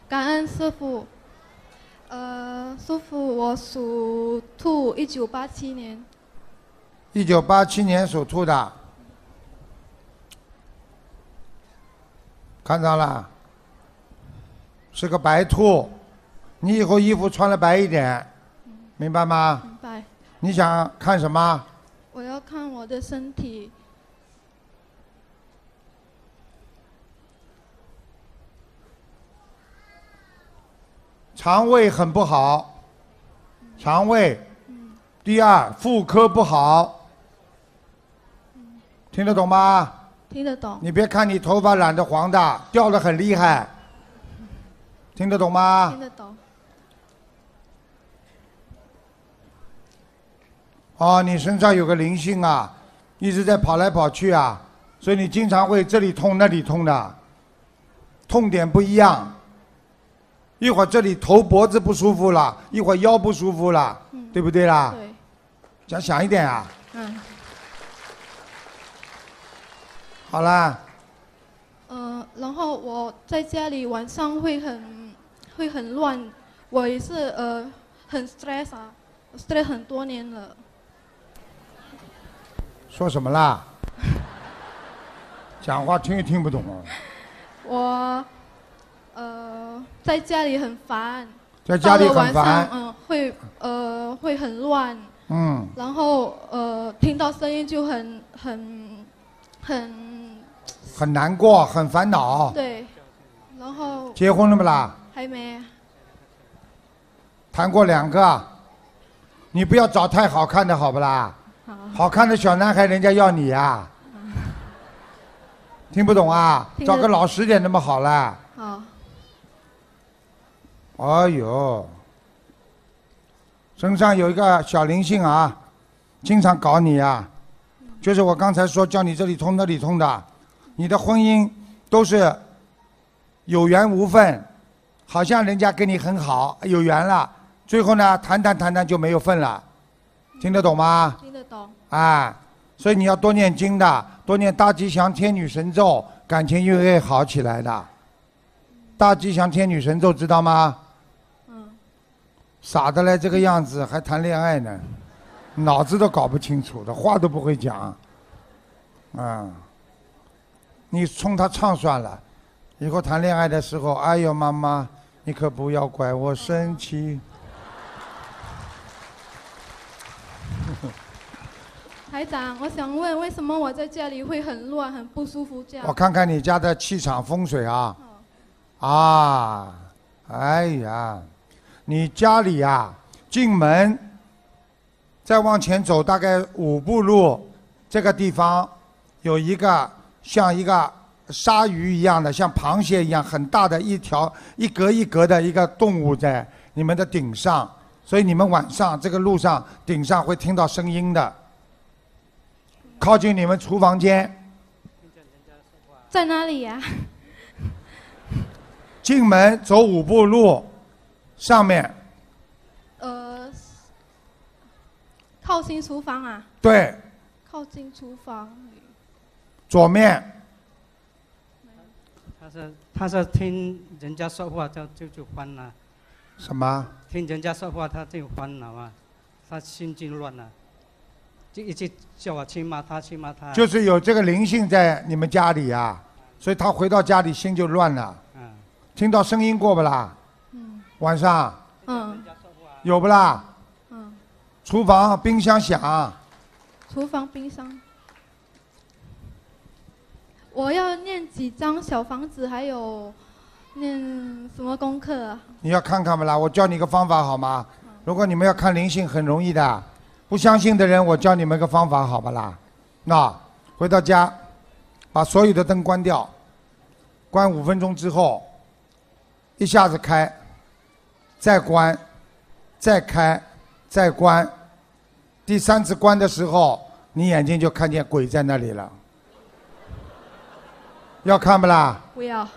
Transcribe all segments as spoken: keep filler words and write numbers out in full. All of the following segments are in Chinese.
感恩师傅。呃，师傅，我属兔，一九八七年。 一九八七年属兔的，看到了，是个白兔。你以后衣服穿的白一点，明白吗？ 明白。 你想看什么？ 我要看我的身体。 肠胃很不好，肠胃。第二，妇科不好。听得懂吗？ 听得懂。 你别看你头发染的黄的，掉的很厉害。听得懂吗？ 听得懂。 哦，你身上有个灵性啊，一直在跑来跑去啊，所以你经常会这里痛那里痛的，痛点不一样。一会儿这里头脖子不舒服了，一会儿腰不舒服了，嗯、对不对啦？ 对。 讲响一点啊。 嗯。 好啦。 呃，然后我在家里晚上会很会很乱，我也是呃很 stress 啊 ，stress 很多年了。 说什么啦？讲话听也听不懂啊。 我呃在家里很烦。 在家里很烦。 嗯、呃，会呃会很乱。 嗯。 然后呃听到声音就很很很。 很难过，很烦恼。 对。然后。 结婚了不啦？ 还没。 谈过两个。你不要找太好看的好不啦？好看的小男孩，人家要你呀、啊。听不懂啊？找个老实点那么好啦。 好。 哎呦，身上有一个小灵性啊，经常搞你啊。就是我刚才说叫你这里痛那里痛的，你的婚姻都是有缘无分，好像人家跟你很好，有缘了，最后呢谈谈谈谈就没有份了，听得懂吗？ 听得懂。 啊，所以你要多念经的，多念大吉祥天女神咒，感情就会好起来的。大吉祥天女神咒知道吗？ 嗯。 傻的嘞，这个样子还谈恋爱呢，脑子都搞不清楚的，话都不会讲。啊，你冲他唱算了，以后谈恋爱的时候，哎呦妈妈，你可不要怪我生气。 台长，我想问，为什么我在家里会很乱、很不舒服这样？ 我看看你家的气场风水啊，啊，哎呀，你家里呀，进门再往前走大概五步路，这个地方有一个像一个鲨鱼一样的，像螃蟹一样很大的一条一格一格的一个动物在你们的顶上，所以你们晚上这个路上顶上会听到声音的。靠近你们厨房间。 在哪里呀、啊？ 进门走五步路，上面。 呃，靠近厨房啊。 对。 靠近厨房。 左面。 他是他是听人家说话，他就就慌了。 什么？ 听人家说话，他就慌了嘛，他心就乱了。就一直叫我去骂他，去骂他。 就是有这个灵性在你们家里啊，所以他回到家里心就乱了。 嗯。 听到声音过不啦？ 嗯。 晚上。 嗯。 有不啦？ 嗯。 厨房冰箱响。 厨房冰箱。我要念几张小房子，还有念什么功课啊？ 你要看看不啦？我教你个方法好吗？嗯、如果你们要看灵性，很容易的。不相信的人，我教你们个方法，好不啦？那回到家，把所有的灯关掉，关五分钟之后，一下子开，再关，再开，再关，第三次关的时候，你眼睛就看见鬼在那里了。要看不啦？ 不要。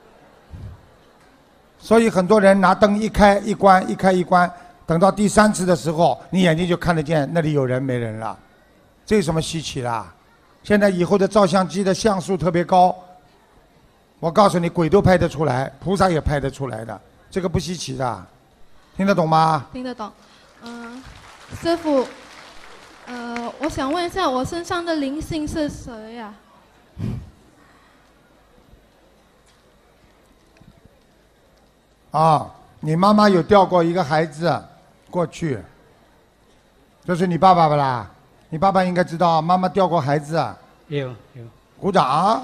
所以很多人拿灯一开一关，一开一关。等到第三次的时候，你眼睛就看得见那里有人没人了，这有什么稀奇啦？现在以后的照相机的像素特别高， 我告诉你，鬼都拍得出来，菩萨也拍得出来的，这个不稀奇的，听得懂吗？ 听得懂。嗯、师傅，呃，我想问一下，我身上的灵性是谁呀、 啊，你妈妈有掉过一个孩子，过去，这是你爸爸不啦？你爸爸应该知道，妈妈掉过孩子， 有有。 鼓掌。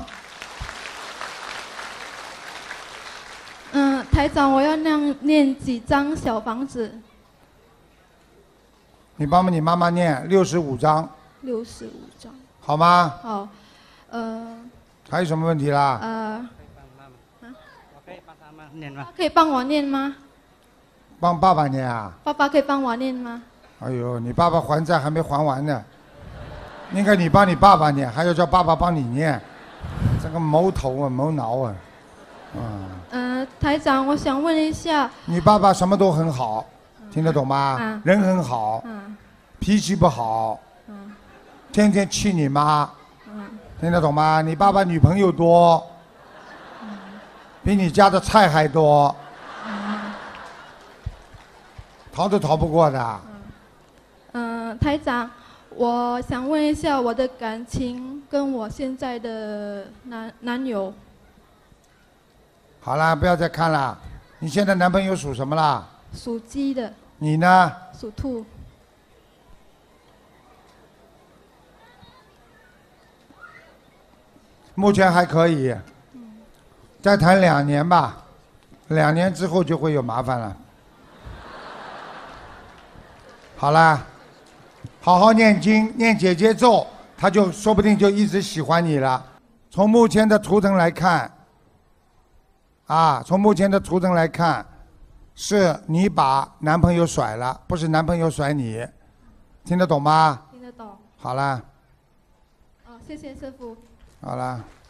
嗯、台长，我要念念几张小房子？ 你帮你妈妈念六十五章， 六十五张。 好吗？ 好，呃还有什么问题啦？ 呃， 我可以帮他们念吗？ 可以帮我念吗？ 帮爸爸念啊？ 爸爸可以帮我念吗？ 哎呦，你爸爸还债还没还完呢，应该你帮你爸爸念，还要叫爸爸帮你念，这个谋头啊，谋脑啊，嗯。 呃，台长，我想问一下， 你爸爸什么都很好，听得懂吗？ 嗯人很好， 嗯脾气不好， 嗯天天气你妈， 嗯听得懂吗？你爸爸女朋友多，比你家的菜还多，逃都逃不过的。 嗯、呃，台长，我想问一下我的感情跟我现在的男男友， 好啦，不要再看了。你现在男朋友属什么啦？ 属鸡的， 你呢？ 属兔。 目前还可以，再谈两年吧，两年之后就会有麻烦了。好啦，好好念经，念姐姐咒，他就说不定就一直喜欢你了。从目前的图腾来看，啊，从目前的图腾来看，是你把男朋友甩了，不是男朋友甩你，听得懂吗？ 听得懂。 好啦， 哦，谢谢师傅。 好啦。